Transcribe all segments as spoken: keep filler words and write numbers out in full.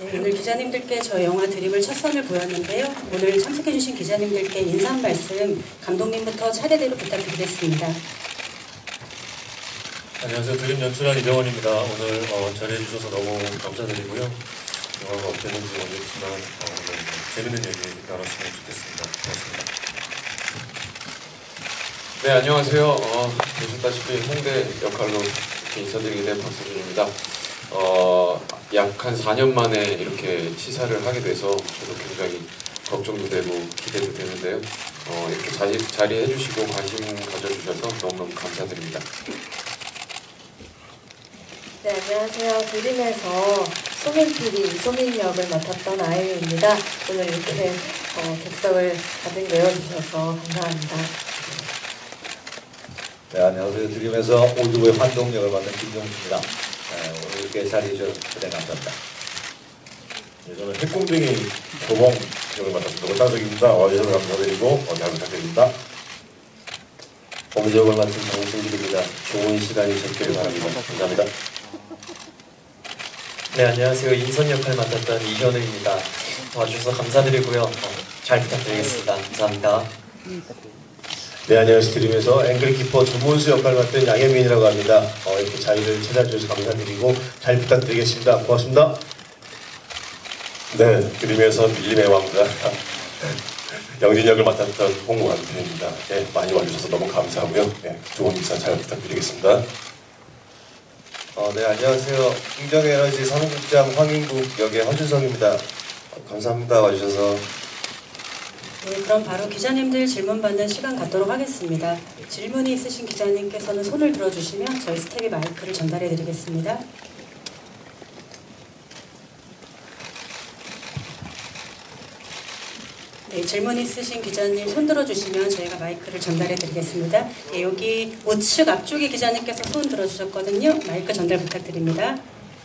네, 오늘 기자님들께 저 영화 드림을 첫 선을 보였는데요. 오늘 참석해주신 기자님들께 인사 한 말씀 감독님부터 차례대로 부탁드리겠습니다. 안녕하세요. 드림 연출한 이병헌입니다. 오늘 어, 자리해주셔서 너무 감사드리고요. 영화가 어땠는지 모르겠지만 어, 오늘 재밌는 얘기 나눴으면 좋겠습니다. 고맙습니다. 네, 안녕하세요. 어, 보셨다시피 홍대 역할로 이렇게 인사드리게 된 박서준입니다. 어, 약 한 사 년 만에 이렇게 시사를 하게 돼서 저도 굉장히 걱정도 되고 기대도 되는데요. 어, 이렇게 자리, 자리해 주시고 관심 가져주셔서 너무너무 감사드립니다. 네, 안녕하세요. 드림에서 소민 피디, 이소민 역을 맡았던 아이유입니다. 오늘 이렇게 어, 객석을 가득 메워주셔서 감사합니다. 네, 안녕하세요. 드림에서 오두부의 환동 역을 맡은 김종수입니다. 네, 오늘 이렇게 자리해 주셔서 대단히 감사합니다. 네, 저는 핵공댕이 조봉 역을 맡았습니다. 오창석입니다. 와주셔서 감사드리고 어, 잘 부탁드립니다. 범죄 역을 맡은 정승길입니다. 좋은 시간이 되시길 바랍니다. 감사합니다. 네, 안녕하세요. 인선 역할 맡았던 이현우입니다. 와주셔서 감사드리고요. 어, 잘 부탁드리겠습니다. 감사합니다. 네, 안녕하세요. 드림에서 앵글키퍼 조문수 역할 맡은 양혜민이라고 합니다. 어, 이렇게 자리를 찾아주셔서 감사드리고 잘 부탁드리겠습니다. 고맙습니다. 네, 드림에서 밀림의 왕자 영진 역을 맡았던 홍완태입니다. 네, 많이 와주셔서 너무 감사하고요. 네, 좋은 인사 잘 부탁드리겠습니다. 어, 네, 안녕하세요. 긍정에너지 사무국장 황인국 역의 허준성입니다. 어, 감사합니다. 와주셔서. 네, 그럼 바로 기자님들 질문 받는 시간 갖도록 하겠습니다. 질문이 있으신 기자님께서는 손을 들어주시면 저희 스태프이 마이크를 전달해 드리겠습니다. 네, 질문 있으신 기자님 손 들어주시면 저희가 마이크를 전달해 드리겠습니다. 네, 여기 우측 앞쪽에 기자님께서 손 들어주셨거든요. 마이크 전달 부탁드립니다.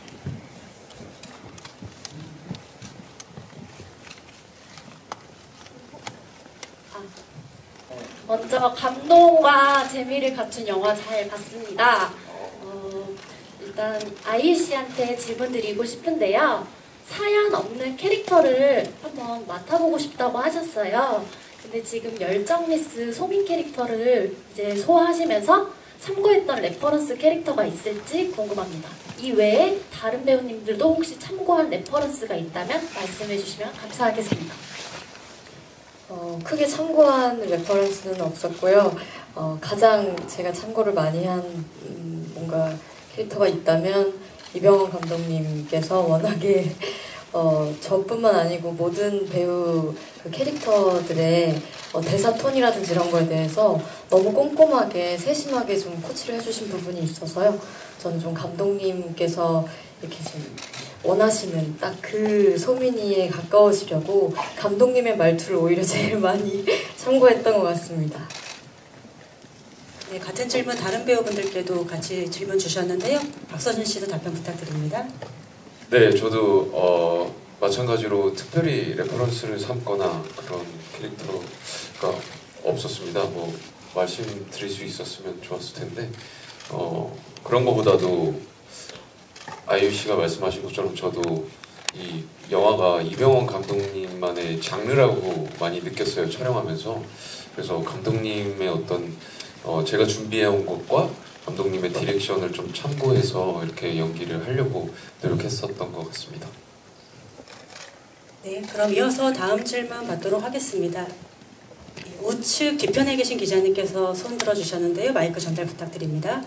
먼저 감동과 재미를 갖춘 영화 잘 봤습니다. 어, 일단 아이유 씨한테 질문 드리고 싶은데요. 사연 없는 캐릭터를 한번 맡아보고 싶다고 하셨어요. 근데 지금 열정미스 소민 캐릭터를 이제 소화하시면서 참고했던 레퍼런스 캐릭터가 있을지 궁금합니다. 이 외에 다른 배우님들도 혹시 참고한 레퍼런스가 있다면 말씀해 주시면 감사하겠습니다. 어, 크게 참고한 레퍼런스는 없었고요. 어, 가장 제가 참고를 많이 한 음, 뭔가 캐릭터가 있다면 이병헌 감독님께서 워낙에 어, 저뿐만 아니고 모든 배우 그 캐릭터들의 어, 대사 톤이라든지 이런 거에 대해서 너무 꼼꼼하게 세심하게 좀 코치를 해주신 부분이 있어서요. 저는 좀 감독님께서 이렇게 좀 원하시는 딱 그 소민이에 가까우시려고 감독님의 말투를 오히려 제일 많이 참고했던 것 같습니다. 네, 같은 질문 다른 배우분들께도 같이 질문 주셨는데요. 박서준 씨도 답변 부탁드립니다. 네, 저도 어, 마찬가지로 특별히 레퍼런스를 삼거나 그런 캐릭터가 없었습니다. 뭐 말씀드릴 수 있었으면 좋았을 텐데 어, 그런 것보다도 아이유 씨가 말씀하신 것처럼 저도 이 영화가 이병헌 감독님만의 장르라고 많이 느꼈어요. 촬영하면서. 그래서 감독님의 어떤 어, 제가 준비해온 것과 감독님의 디렉션을 좀 참고해서 이렇게 연기를 하려고 노력했었던 것 같습니다. 네, 그럼 이어서 다음 질문 받도록 하겠습니다. 우측 뒤편에 계신 기자님께서 손 들어주셨는데요. 마이크 전달 부탁드립니다.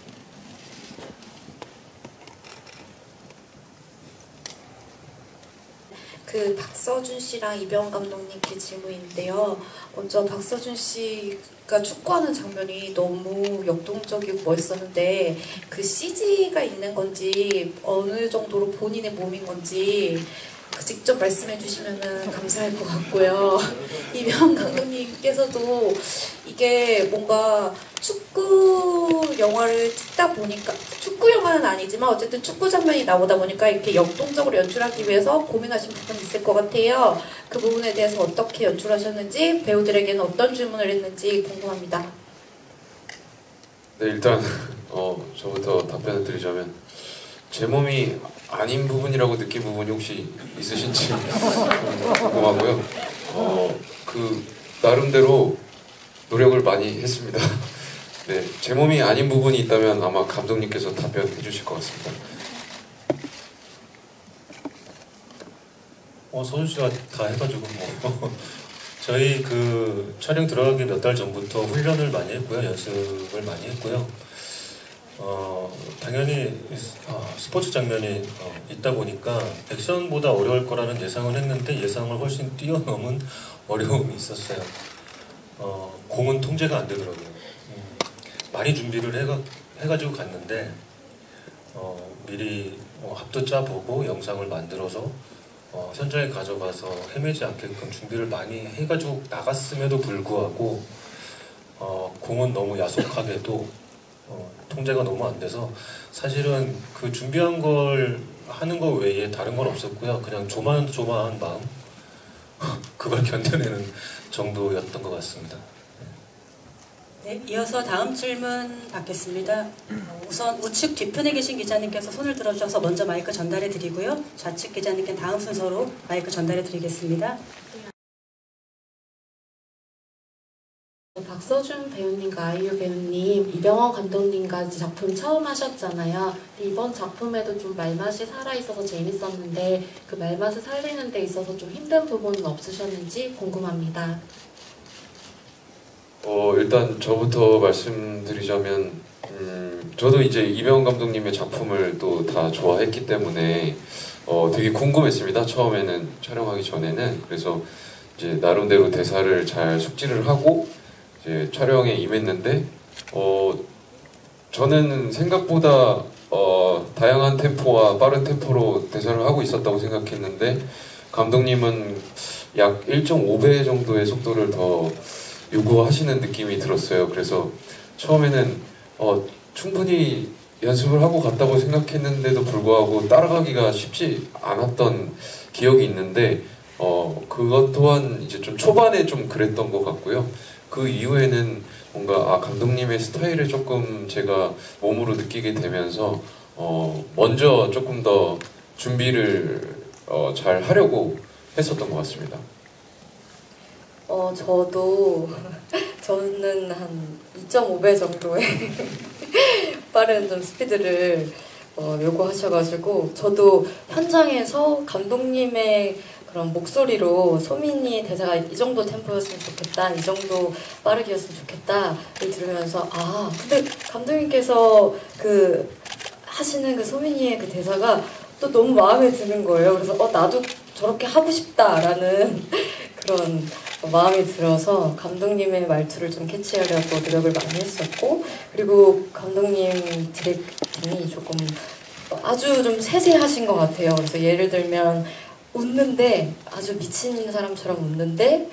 그 박서준 씨랑 이병헌 감독님께 질문인데요. 먼저 박서준 씨가 축구하는 장면이 너무 역동적이고 멋있었는데 그 씨지가 있는 건지 어느 정도로 본인의 몸인 건지 그 직접 말씀해 주시면 감사할 것 같고요. 이병헌 감독님께서도 이게 뭔가 축구 영화를 찍다 보니까 축구 영화는 아니지만 어쨌든 축구 장면이 나오다 보니까 이렇게 역동적으로 연출하기 위해서 고민하신 부분이 있을 것 같아요. 그 부분에 대해서 어떻게 연출하셨는지 배우들에게는 어떤 질문을 했는지 궁금합니다. 네, 일단 어, 저부터 답변을 드리자면 제 몸이 아닌 부분이라고 느낀 부분이 혹시 있으신지 궁금하고요. 어, 그 나름대로 노력을 많이 했습니다. 네, 제 몸이 아닌 부분이 있다면 아마 감독님께서 답변해 주실 것 같습니다. 어, 서준 씨가 다 해가지고 뭐 저희 그 촬영 들어가기 몇 달 전부터 훈련을 많이 했고요, 연습을 많이 했고요. 어, 당연히 어, 스포츠 장면이 어, 있다 보니까 액션보다 어려울 거라는 예상을 했는데 예상을 훨씬 뛰어넘은 어려움이 있었어요. 어, 공은 통제가 안 되더라고요. 음, 많이 준비를 해가, 해가지고 갔는데 어, 미리 어, 합도 짜보고 영상을 만들어서 어, 현장에 가져가서 헤매지 않게끔 준비를 많이 해가지고 나갔음에도 불구하고 어, 공은 너무 야속하게도 어, 통제가 너무 안 돼서 사실은 그 준비한 걸 하는 거 외에 다른 건 없었고요. 그냥 조마조마한 마음 그걸 견뎌내는 정도였던 것 같습니다. 네, 이어서 다음 질문 받겠습니다. 어, 우선 우측 뒤편에 계신 기자님께서 손을 들어주셔서 먼저 마이크 전달해 드리고요. 좌측 기자님께 다음 순서로 마이크 전달해 드리겠습니다. 박서준 배우님과 아이유 배우님, 이병헌 감독님과 작품 처음 하셨잖아요. 이번 작품에도 좀 말맛이 살아있어서 재밌었는데 그 말맛을 살리는 데 있어서 좀 힘든 부분은 없으셨는지 궁금합니다. 어, 일단 저부터 말씀드리자면 음, 저도 이제 이병헌 감독님의 작품을 또 다 좋아했기 때문에 어, 되게 궁금했습니다. 처음에는 촬영하기 전에는. 그래서 이제 나름대로 대사를 잘 숙지를 하고 이제 촬영에 임했는데 어, 저는 생각보다 어, 다양한 템포와 빠른 템포로 대사를 하고 있었다고 생각했는데 감독님은 약 일 점 오 배 정도의 속도를 더 요구하시는 느낌이 들었어요. 그래서 처음에는 어, 충분히 연습을 하고 갔다고 생각했는데도 불구하고 따라가기가 쉽지 않았던 기억이 있는데 어, 그것 또한 이제 좀 초반에 좀 그랬던 것 같고요. 그 이후에는 뭔가 아, 감독님의 스타일을 조금 제가 몸으로 느끼게 되면서 어, 먼저 조금 더 준비를 어, 잘 하려고 했었던 것 같습니다. 어, 저도 저는 한 이 점 오 배 정도의 빠른 좀 스피드를 어, 요구하셔가지고 저도 현장에서 감독님의 그런 목소리로 소민이 대사가 이 정도 템포였으면 좋겠다, 이 정도 빠르게였으면 좋겠다를 들으면서 아 근데 감독님께서 그 하시는 그 소민이의 그 대사가 또 너무 마음에 드는 거예요. 그래서 어 나도 저렇게 하고 싶다라는 그런 마음이 들어서 감독님의 말투를 좀 캐치하려고 노력을 많이 했었고, 그리고 감독님 디렉팅이 조금 아주 좀 세세하신 것 같아요. 그래서 예를 들면 웃는데 아주 미친 사람처럼 웃는데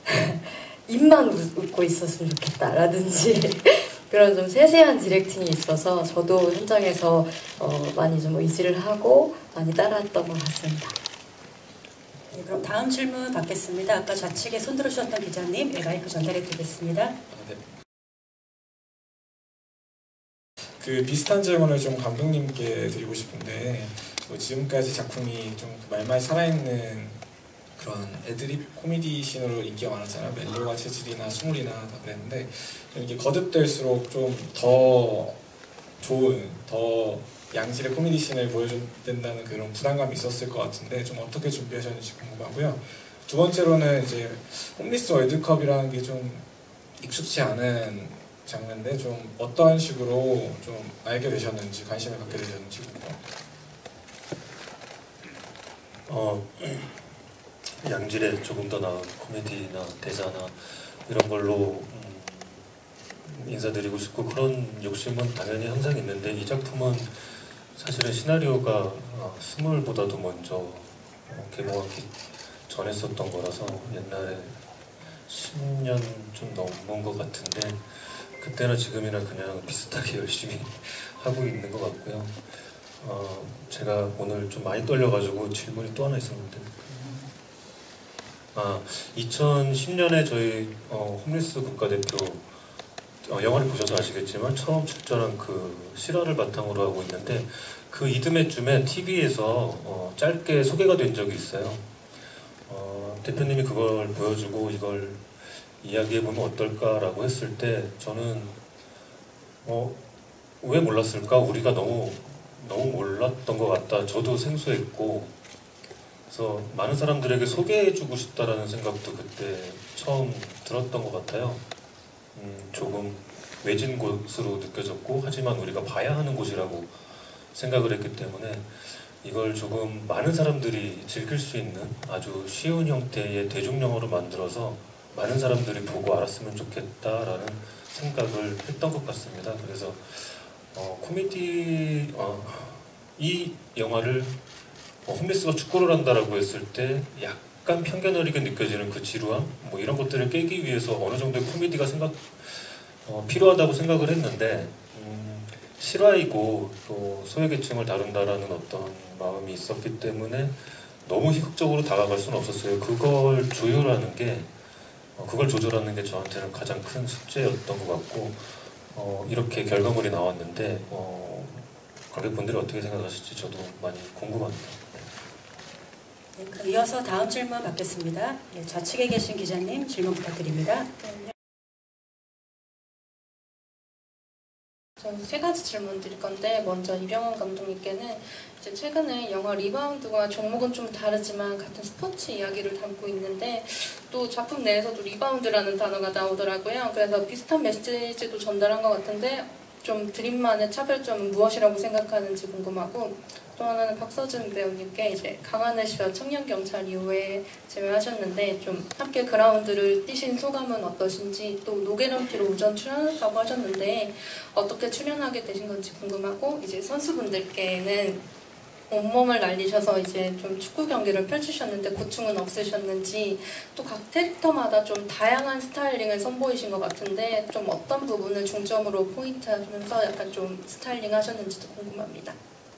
입만 웃, 웃고 있었으면 좋겠다라든지 그런 좀 세세한 디렉팅이 있어서 저도 현장에서 어, 많이 좀 의지를 하고 많이 따라했던 것 같습니다. 네, 그럼 다음 질문 받겠습니다. 아까 좌측에 손 들어주셨던 기자님, 네, 마이크 전달해 드리겠습니다. 네. 그 비슷한 질문을 좀 감독님께 드리고 싶은데 뭐 지금까지 작품이 좀 말맛이 살아있는 그런 애드립 코미디 씬으로 인기가 많았잖아요. 멜로가 체질이나 수물이나 다 그랬는데 이게 거듭될수록 좀 더 좋은, 더 양질의 코미디 씬을 보여줘야 된다는 그런 부담감이 있었을 것 같은데 좀 어떻게 준비하셨는지 궁금하고요. 두 번째로는 이제 홈리스 월드컵이라는 게 좀 익숙치 않은 장르인데 좀 어떤 식으로 좀 알게 되셨는지, 관심을 갖게 되셨는지 궁금합니다. 어, 양질의 조금 더 나은 코미디나 대사나 이런 걸로 음, 인사드리고 싶고 그런 욕심은 당연히 항상 있는데 이 작품은 사실은 시나리오가 어, 스물보다도 먼저 어, 개봉하기 전에 썼던 거라서 옛날에 십 년 좀 넘은 것 같은데 그때나 지금이나 그냥 비슷하게 열심히 하고 있는 것 같고요. 어, 제가 오늘 좀 많이 떨려가지고 질문이 또 하나 있었는데 아, 이천십 년에 저희 어, 홈리스 국가대표 어, 영화를 보셔서 아시겠지만 처음 출전한 그 실화를 바탕으로 하고 있는데 그 이듬해쯤에 티비에서 어, 짧게 소개가 된 적이 있어요. 어, 대표님이 그걸 보여주고 이걸 이야기해보면 어떨까라고 했을 때 저는 어, 왜 몰랐을까? 우리가 너무 너무 몰랐던 것 같다. 저도 생소했고 그래서 많은 사람들에게 소개해주고 싶다라는 생각도 그때 처음 들었던 것 같아요. 음, 조금 외진 곳으로 느껴졌고 하지만 우리가 봐야 하는 곳이라고 생각을 했기 때문에 이걸 조금 많은 사람들이 즐길 수 있는 아주 쉬운 형태의 대중영화로 만들어서 많은 사람들이 보고 알았으면 좋겠다라는 생각을 했던 것 같습니다. 그래서 어, 코미디 어, 이 영화를 어, 홈리스가 축구를 한다라고 했을 때 약간 편견 어리게 느껴지는 그 지루함 뭐 이런 것들을 깨기 위해서 어느 정도의 코미디가 생각 어, 필요하다고 생각을 했는데 음, 실화이고 또 소외계층을 다룬다라는 어떤 마음이 있었기 때문에 너무 희극적으로 다가갈 수는 없었어요. 그걸 조율하는 게 어, 그걸 조절하는 게 저한테는 가장 큰 숙제였던 것 같고 어, 이렇게 결과물이 나왔는데 어, 관객분들이 어떻게 생각하실지 저도 많이 궁금합니다. 네, 그럼 이어서 다음 질문 받겠습니다. 네, 좌측에 계신 기자님 질문 부탁드립니다. 저는 세 가지 질문 드릴 건데 먼저 이병헌 감독님께는 이제 최근에 영화 리바운드가 종목은 좀 다르지만 같은 스포츠 이야기를 담고 있는데 또 작품 내에서도 리바운드라는 단어가 나오더라고요. 그래서 비슷한 메시지도 전달한 것 같은데 좀 드림만의 차별점은 무엇이라고 생각하는지 궁금하고 또 하나는 박서준 배우님께 이제 강하늘 씨와 청년경찰 이후에 재회하셨는데 좀 함께 그라운드를 뛰신 소감은 어떠신지 또 노계런티로 우전 출연했다고 하셨는데 어떻게 출연하게 되신 건지 궁금하고 이제 선수분들께는 온몸을 날리셔서 이제 좀 축구 경기를 펼치셨는데 고충은 없으셨는지 또 각 캐릭터마다 좀 다양한 스타일링을 선보이신 것 같은데 좀 어떤 부분을 중점으로 포인트 하면서 약간 좀 스타일링 하셨는지도 궁금합니다.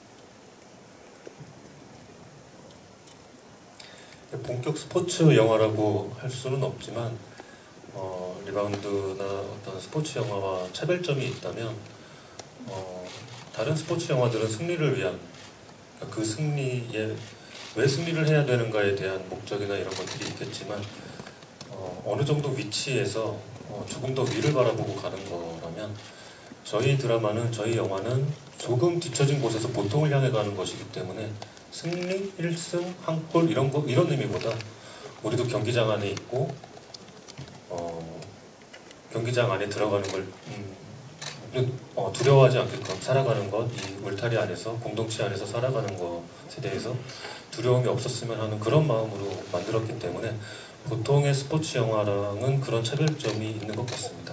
본격 스포츠 영화라고 할 수는 없지만 어, 리바운드나 어떤 스포츠 영화와 차별점이 있다면 어, 다른 스포츠 영화들은 승리를 위한 그 승리에 왜 승리를 해야 되는가에 대한 목적이나 이런 것들이 있겠지만 어, 어느 정도 위치에서 어, 조금 더 위를 바라보고 가는 거라면 저희 드라마는 저희 영화는 조금 뒤처진 곳에서 보통을 향해 가는 것이기 때문에 승리, 일 승, 한 골 이런 거 이런 의미보다 우리도 경기장 안에 있고 어, 경기장 안에 들어가는 걸 음, 어, 두려워하지 않게끔 살아가는 것, 이 울타리 안에서 공동체 안에서 살아가는 것에 대해서 두려움이 없었으면 하는 그런 마음으로 만들었기 때문에 보통의 스포츠 영화랑은 그런 차별점이 있는 것 같습니다.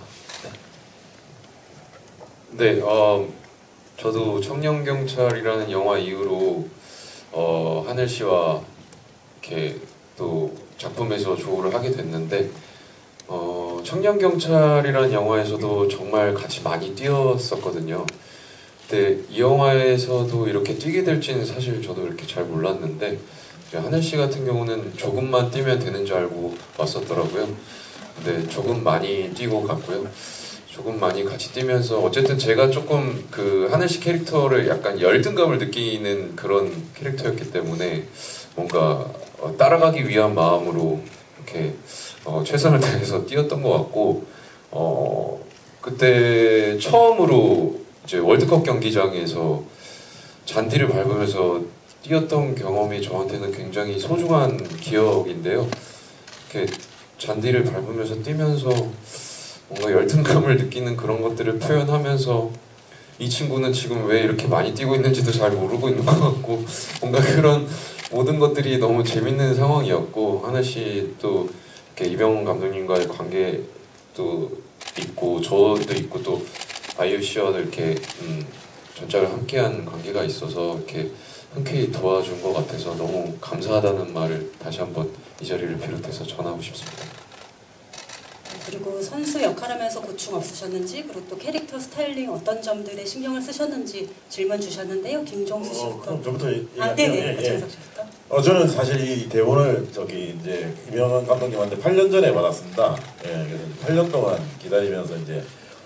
네, 네 어, 저도 청년경찰이라는 영화 이후로 어, 하늘 씨와 이렇게 또 작품에서 조우를 하게 됐는데 어, 청년경찰이라는 영화에서도 정말 같이 많이 뛰었었거든요. 근데 이 영화에서도 이렇게 뛰게 될지는 사실 저도 이렇게 잘 몰랐는데 하늘 씨 같은 경우는 조금만 뛰면 되는 줄 알고 왔었더라고요. 근데 조금 많이 뛰고 갔고요. 조금 많이 같이 뛰면서 어쨌든 제가 조금 그 하늘 씨 캐릭터를 약간 열등감을 느끼는 그런 캐릭터였기 때문에 뭔가 어, 따라가기 위한 마음으로 이렇게 어, 최선을 다해서 뛰었던 것 같고 어, 그때 처음으로 이제 월드컵 경기장에서 잔디를 밟으면서 뛰었던 경험이 저한테는 굉장히 소중한 기억인데요. 이렇게 잔디를 밟으면서 뛰면서 뭔가 열등감을 느끼는 그런 것들을 표현하면서 이 친구는 지금 왜 이렇게 많이 뛰고 있는지도 잘 모르고 있는 것 같고 뭔가 그런 모든 것들이 너무 재밌는 상황이었고 하나씩 또 이렇게 이병헌 감독님과의 관계도 있고 저도 있고 또 아이유 씨와도 이렇게 음, 전작을 함께한 관계가 있어서 이렇게 흔쾌히 도와준 것 같아서 너무 감사하다는 말을 다시 한번 이 자리를 비롯해서 전하고 싶습니다. 그리고 선수 역할하면서 고충 없으셨는지 그리고 또 캐릭터 스타일링 어떤 점들에 신경을 쓰셨는지 질문 주셨는데요. 김종수 씨부터. 어, 그럼 저부터 아, 네네. 예, 예. 박정석 씨부터. 어, 저는 사실 이 대본을 저기 이제 이병헌 감독님한테 팔 년 전에 받았습니다. 예, 그래서 팔 년 동안 기다리면서 이제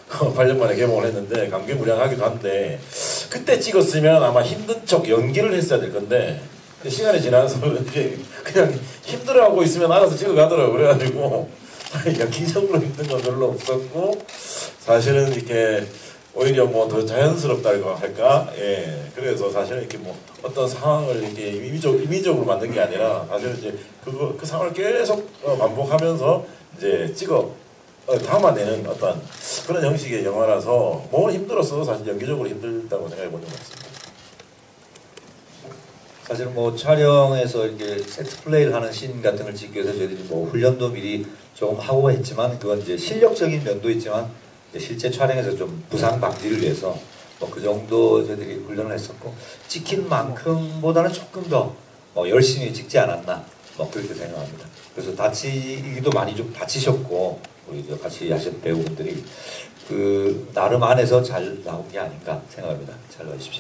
팔 년 만에 개봉을 했는데 감개무량하기도 한데 그때 찍었으면 아마 힘든 척 연기를 했어야 될 건데 시간이 지나서 이렇게 그냥 힘들어하고 있으면 알아서 찍어가더라고요. 그래가지고 연기적으로 힘든 건 별로 없었고 사실은 이렇게 오히려 뭐 더 자연스럽다고 할까? 예. 그래서 사실은 이렇게 뭐 어떤 상황을 이렇게 임의적, 임의적으로 만든 게 아니라 사실은 이제 그거, 그 상황을 계속 반복하면서 이제 찍어 어, 담아내는 어떤 그런 형식의 영화라서 뭐 힘들었어도 사실 연기적으로 힘들다고 생각해 본 적은 없습니다. 사실은 뭐 촬영에서 이렇게 세트 플레이를 하는 씬 같은 걸 찍기 위해서 저희들이 뭐 훈련도 미리 조금 하고 했지만 그건 이제 실력적인 면도 있지만 실제 촬영에서 좀 부상 방지를 위해서 뭐 그 정도 저희들이 훈련을 했었고 찍힌 만큼보다는 조금 더 뭐 열심히 찍지 않았나 뭐 그렇게 생각합니다. 그래서 다치기도 많이 좀 다치셨고 우리 저 같이 하신 배우분들이 그 나름 안에서 잘 나온 게 아닌가 생각합니다. 잘 봐주십시오.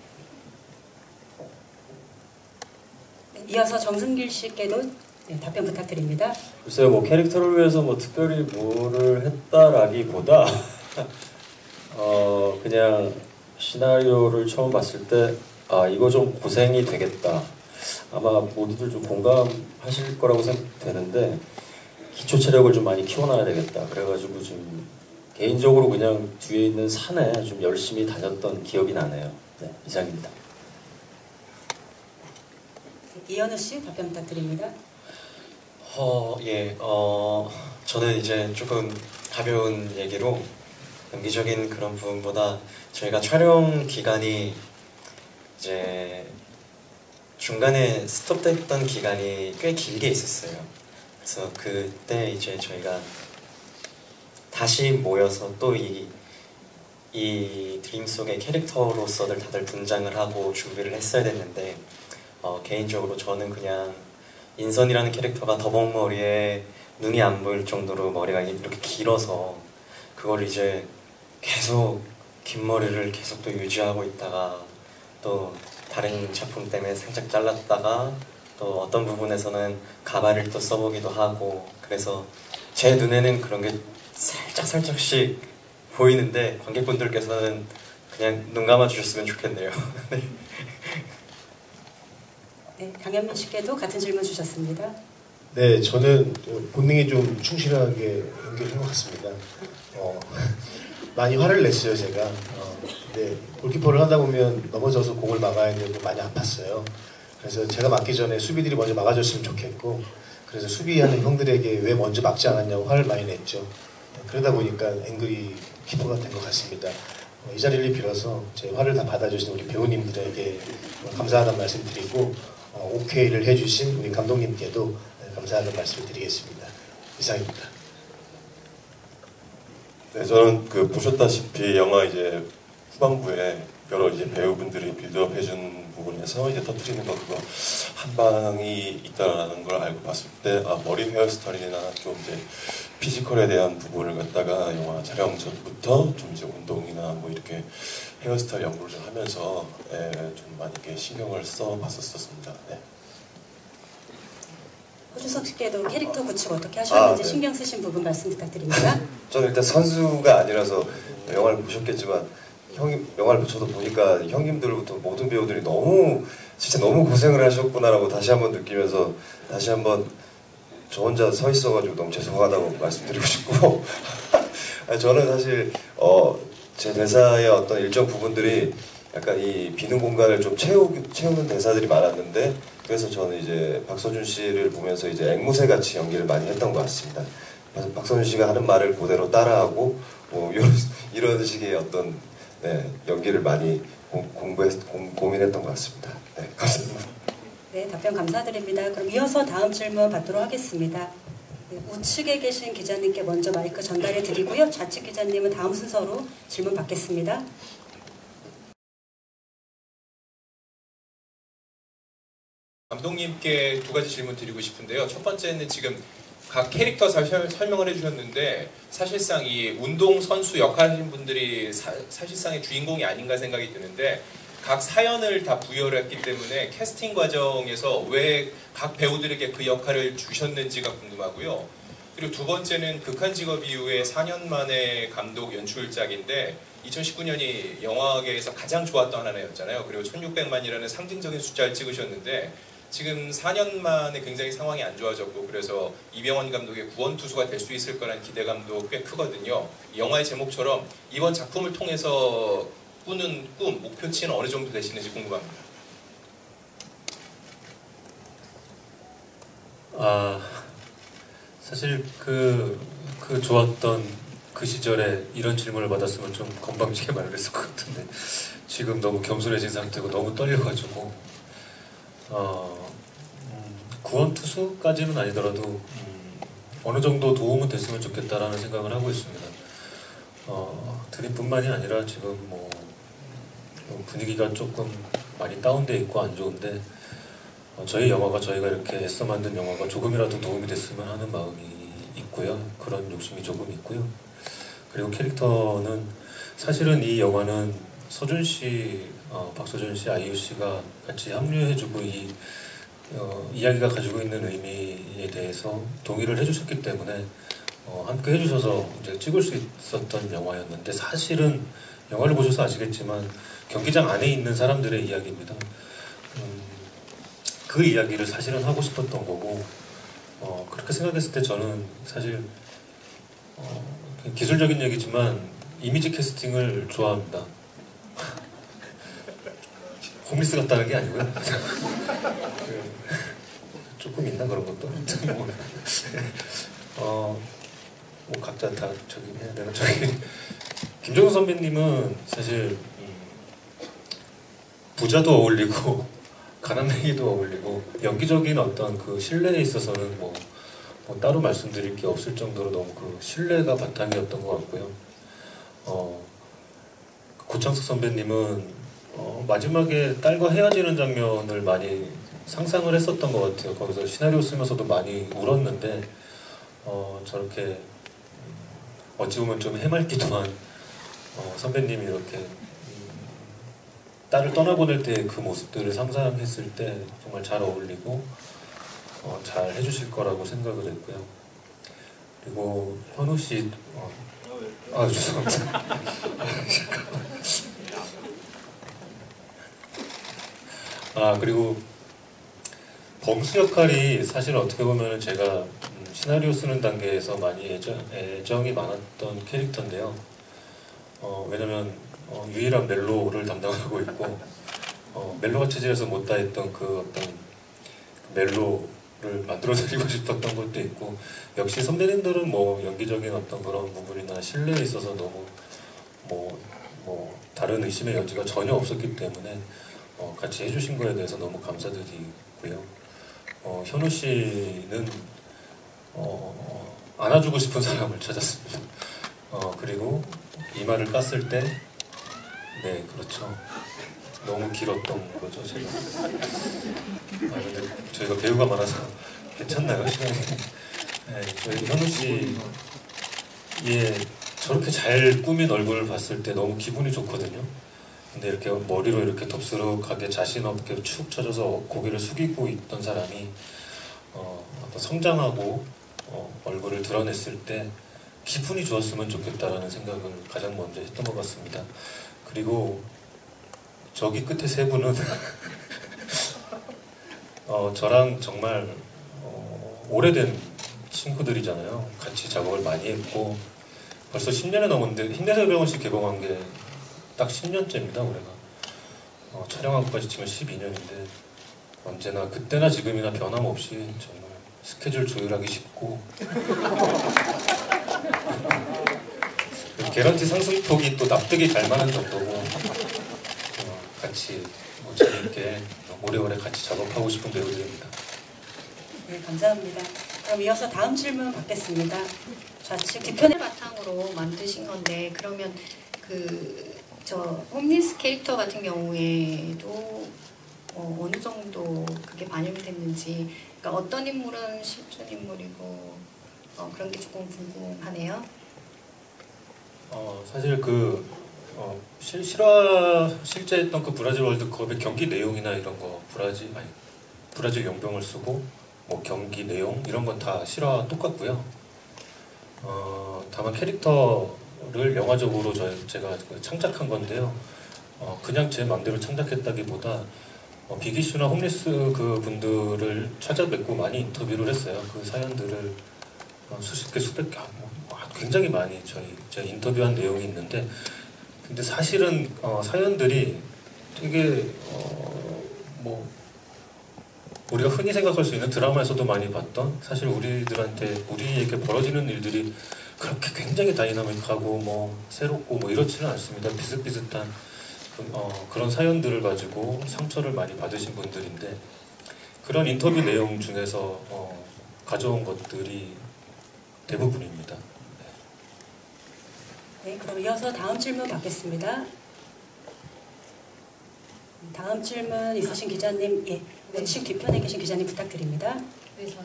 네, 이어서 정승길 씨께도 네, 답변 부탁드립니다. 글쎄요, 뭐 캐릭터를 위해서 뭐 특별히 뭐를 했다라기보다 어 그냥 시나리오를 처음 봤을 때 아 이거 좀 고생이 되겠다. 아마 모두들 좀 공감하실 거라고 생각되는데 기초 체력을 좀 많이 키워놔야 되겠다. 그래가지고 좀 개인적으로 그냥 뒤에 있는 산에 좀 열심히 다녔던 기억이 나네요. 네, 이상입니다. 네, 이현우 씨 답변 부탁드립니다. 어, 예, 어, 저는 이제 조금 가벼운 얘기로 연기적인 그런 부분보다 저희가 촬영 기간이 이제 중간에 스톱됐던 기간이 꽤 길게 있었어요. 그래서 그때 이제 저희가 다시 모여서 또 이 이 드림 속의 캐릭터로서들 다들 분장을 하고 준비를 했어야 됐는데 어, 개인적으로 저는 그냥 인선이라는 캐릭터가 더벅머리에 눈이 안 보일 정도로 머리가 이렇게 길어서 그걸 이제 계속 긴 머리를 계속 또 유지하고 있다가 또 다른 작품 때문에 살짝 잘랐다가 또 어떤 부분에서는 가발을 또 써보기도 하고 그래서 제 눈에는 그런 게 살짝 살짝씩 보이는데 관객분들께서는 그냥 눈 감아 주셨으면 좋겠네요. 네, 강현민 씨께도 같은 질문 주셨습니다. 네, 저는 본능이 좀 충실하게 연기를 한 것 같습니다. 어, 많이 화를 냈어요, 제가. 어, 근데 골키퍼를 하다 보면 넘어져서 공을 막아야 되고 많이 아팠어요. 그래서 제가 막기 전에 수비들이 먼저 막아줬으면 좋겠고 그래서 수비하는 형들에게 왜 먼저 막지 않았냐고 화를 많이 냈죠. 그러다 보니까 앵그리 키퍼가 된 것 같습니다. 어, 이 자리를 빌어서 제 화를 다 받아주신 우리 배우님들에게 감사하다는 말씀 드리고 어, 오케이를 해주신 우리 감독님께도 감사하다는 말씀을 드리겠습니다. 이상입니다. 네, 저는 그 보셨다시피 영화 이제 후반부에 여러 이제 배우분들이 빌드업 해준 부분에서 이제 터트리는 거 그거 한 방이 있다라는 걸 알고 봤을 때 아 머리 헤어스타일이나 좀 이제 피지컬에 대한 부분을 갖다가 영화 촬영 전부터 좀 이제 운동이나 뭐 이렇게 헤어스타일 연구를 좀 하면서 예, 좀 많이 이렇게 신경을 써 봤었습니다. 네. 허주석 씨께도 캐릭터 구축 어떻게 하셨는지 아, 네. 신경 쓰신 부분 말씀 부탁드립니다. 저는 일단 선수가 아니라서 영화를 보셨겠지만 형님 영화를 저도 보니까 형님들부터 모든 배우들이 너무 진짜 너무 고생을 하셨구나라고 다시 한번 느끼면서 다시 한번 저 혼자 서 있어가지고 너무 죄송하다고 말씀드리고 싶고 저는 사실 어, 제 대사의 어떤 일정 부분들이 약간 이 비는 공간을 좀 채우, 채우는 대사들이 많았는데 그래서 저는 이제 박서준 씨를 보면서 이제 앵무새 같이 연기를 많이 했던 것 같습니다. 그래서 박서준 씨가 하는 말을 그대로 따라하고 뭐 이런, 이런 식의 어떤 네, 연기를 많이 공, 공부했, 공, 고민했던 것 같습니다. 네, 감사합니다. 네, 답변 감사드립니다. 그럼 이어서 다음 질문 받도록 하겠습니다. 네, 우측에 계신 기자님께 먼저 마이크 전달해 드리고요. 좌측 기자님은 다음 순서로 질문 받겠습니다. 감독님께 두 가지 질문 드리고 싶은데요. 첫 번째는 지금 각 캐릭터 설, 설명을 해주셨는데 사실상 이 운동 선수 역할하신 분들이 사, 사실상의 주인공이 아닌가 생각이 드는데 각 사연을 다 부여를 했기 때문에 캐스팅 과정에서 왜 각 배우들에게 그 역할을 주셨는지가 궁금하고요. 그리고 두 번째는 극한 직업 이후에 사 년 만에 감독 연출작인데 이천십구 년이 영화계에서 가장 좋았던 한 해였잖아요. 그리고 천육백만이라는 상징적인 숫자를 찍으셨는데 지금 사 년 만에 굉장히 상황이 안 좋아졌고 그래서 이병헌 감독의 구원투수가 될 수 있을 거라는 기대감도 꽤 크거든요. 영화의 제목처럼 이번 작품을 통해서 꾸는 꿈, 목표치는 어느 정도 되시는지 궁금합니다. 아, 사실 그, 그 좋았던 그 시절에 이런 질문을 받았으면 좀 건방지게 말을 했을 것 같은데 지금 너무 겸손해진 상태고 너무 떨려가지고 어, 음, 구원투수까지는 아니더라도 음, 어느 정도 도움은 됐으면 좋겠다라는 생각을 하고 있습니다. 어, 드림뿐만이 아니라 지금 뭐, 뭐 분위기가 조금 많이 다운돼 있고 안 좋은데 어, 저희 영화가 저희가 이렇게 애써 만든 영화가 조금이라도 도움이 됐으면 하는 마음이 있고요. 그런 욕심이 조금 있고요. 그리고 캐릭터는 사실은 이 영화는 서준 씨, 어, 박서준 씨, 아이유 씨가 같이 합류해주고 이 어, 이야기가 가지고 있는 의미에 대해서 동의를 해주셨기 때문에 어, 함께 해주셔서 이제 찍을 수 있었던 영화였는데 사실은 영화를 보셔서 아시겠지만 경기장 안에 있는 사람들의 이야기입니다. 음, 그 이야기를 사실은 하고 싶었던 거고 어, 그렇게 생각했을 때 저는 사실 어, 기술적인 얘기지만 이미지 캐스팅을 좋아합니다. 홈리스 같다는 게 아니고요. 조금 있나 그런 것도. 어, 뭐 각자 다 저기 해야 되나 저기. 김정은 선배님은 사실 음, 부자도 어울리고 가난뱅이도 어울리고 연기적인 어떤 그 신뢰에 있어서는 뭐, 뭐 따로 말씀드릴 게 없을 정도로 너무 그 신뢰가 바탕이었던 것 같고요. 어, 고창석 선배님은 어, 마지막에 딸과 헤어지는 장면을 많이 상상을 했었던 것 같아요. 거기서 시나리오 쓰면서도 많이 울었는데 어, 저렇게 어찌 보면 좀 해맑기도 한 어, 선배님이 이렇게 음, 딸을 떠나보낼 때 그 모습들을 상상했을 때 정말 잘 어울리고 어, 잘 해주실 거라고 생각을 했고요. 그리고 현우 씨, 어, 아 죄송합니다. 아 그리고 범수 역할이 사실 어떻게 보면 제가 음, 시나리오 쓰는 단계에서 많이 애정, 애정이 많았던 캐릭터인데요. 어, 왜냐면 어, 유일한 멜로를 담당하고 있고 어, 멜로가 체질에서 못다 했던 그 어떤 멜로를 만들어드리고 싶었던 것도 있고 역시 선배님들은 뭐 연기적인 어떤 그런 부분이나 신뢰에 있어서 너무 뭐, 뭐 다른 의심의 여지가 전혀 없었기 때문에 어, 같이 해주신 거에 대해서 너무 감사드리고요. 어, 현우 씨는 어, 안아주고 싶은 사람을 찾았습니다. 어, 그리고 이마를 깠을 때, 네, 그렇죠. 너무 길었던 거죠, 제가. 아, 근데 저희가 배우가 많아서 괜찮나요, 시간이? 네, 저희 현우 씨, 예, 저렇게 잘 꾸민 얼굴을 봤을 때 너무 기분이 좋거든요. 근데 이렇게 머리로 이렇게 덥수룩하게 자신 없게 축 처져서 고개를 숙이고 있던 사람이 어, 어떤 성장하고 어, 얼굴을 드러냈을 때 기분이 좋았으면 좋겠다라는 생각을 가장 먼저 했던 것 같습니다. 그리고 저기 끝에 세 분은 어, 저랑 정말 어, 오래된 친구들이잖아요. 같이 작업을 많이 했고 벌써 십 년이 넘었는데 힘내서 병원씩 개봉한 게 딱 십 년째입니다, 올해가. 어, 촬영한 것까지 치면 십이 년인데 언제나 그때나 지금이나 변함없이 정말 스케줄 조율하기 쉽고 개런티 상승폭이 또 납득이 갈 만한 정도고 어, 같이 뭐 재밌게 오래오래 같이 작업하고 싶은 배우들입니다. 네, 감사합니다. 그럼 이어서 다음 질문 받겠습니다. 좌측 뒤편에 바탕으로 만드신 건데 그러면 그 저 홈리스 캐릭터 같은 경우에도 어, 어느 정도 그게 반영이 됐는지, 그러니까 어떤 인물은 실존 인물이고 어, 그런 게 조금 궁금하네요. 어, 사실 그 어, 실, 실화 실제 했던 그 브라질 월드컵의 경기 내용이나 이런 거 브라질 아니 브라질 용병을 쓰고 뭐 경기 내용 이런 건 다 실화 똑같고요. 어, 다만 캐릭터를 영화적으로 저, 제가 그 창작한 건데요. 어, 그냥 제 마음대로 창작했다기보다 어, 비기슈나 홈리스 그 분들을 찾아뵙고 많이 인터뷰를 했어요. 그 사연들을 어, 수십 개, 수백 개, 뭐, 굉장히 많이 저희 제가 인터뷰한 내용이 있는데, 근데 사실은 어, 사연들이 되게 어, 뭐 우리가 흔히 생각할 수 있는 드라마에서도 많이 봤던, 사실 우리들한테 우리에게 벌어지는 일들이 그렇게 굉장히 다이나믹하고 뭐 새롭고 뭐 이렇지는 않습니다. 비슷비슷한 어, 그런 사연들을 가지고 상처를 많이 받으신 분들인데, 그런 인터뷰 내용 중에서 어, 가져온 것들이 대부분입니다. 네, 그럼 이어서 다음 질문 받겠습니다. 다음 질문 있으신 기자님, 예, 우측 뒤편에 계신 기자님 부탁드립니다. 네, 전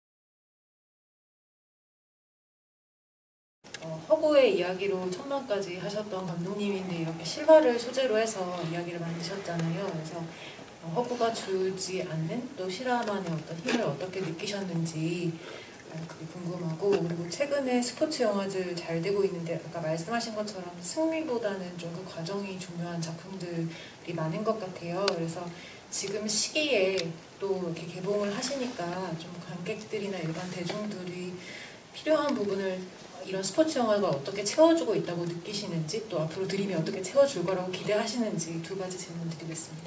어, 허구의 이야기로 천만까지 하셨던 감독님인데 이렇게 실화를 소재로 해서 이야기를 만드셨잖아요. 그래서 어, 허구가 주지 않는 또 실화만의 어떤 힘을 어떻게 느끼셨는지 어, 그게 궁금하고, 그리고 최근에 스포츠 영화들 잘 되고 있는데 아까 말씀하신 것처럼 승리보다는 좀 그 과정이 중요한 작품들이 많은 것 같아요. 그래서 지금 시기에 또 이렇게 개봉을 하시니까 좀 관객들이나 일반 대중들이 필요한 부분을 이런 스포츠 영화가 어떻게 채워주고 있다고 느끼시는지, 또 앞으로 드림이 어떻게 채워줄 거라고 기대하시는지 두 가지 질문 드리겠습니다.